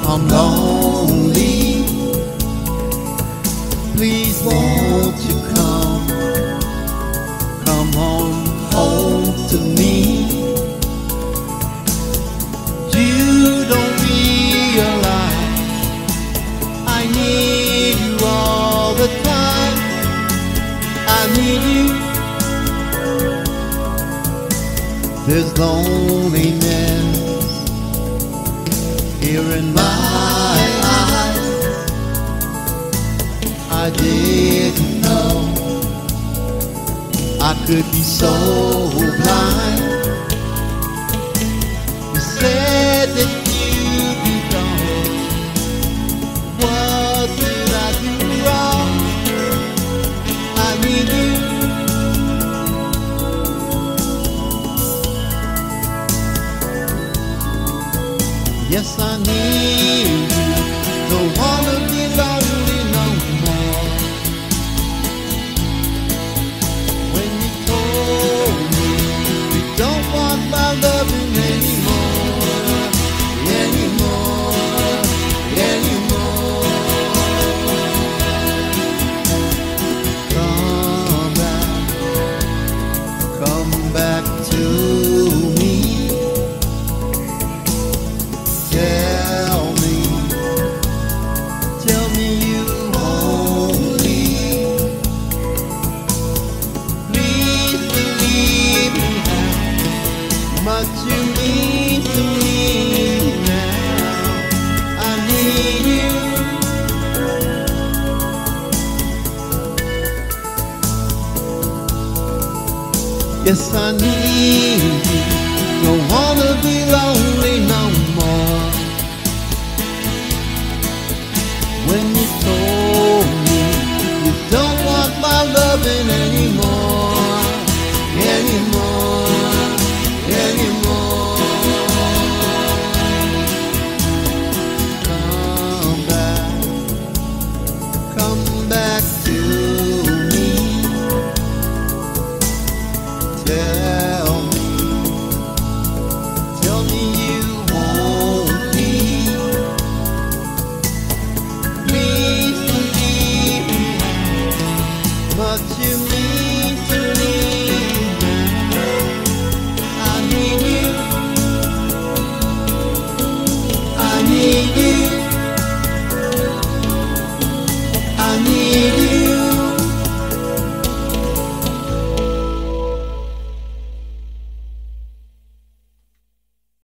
I'm lonely. Please won't you come on home to me. You don't realize I need you all the time. I need you. There's loneliness here in my eyes. I didn't know I could be so blind. You said that you'd be gone. What did I do wrong? I need you. Yes, I need you. Don't wanna be lonely no more. When you told me you don't want my loving anymore, anymore, anymore. Come back to me. Tell me you won't leave. Please believe me how much you mean to me now. I need you. Yes, I need you. Go on.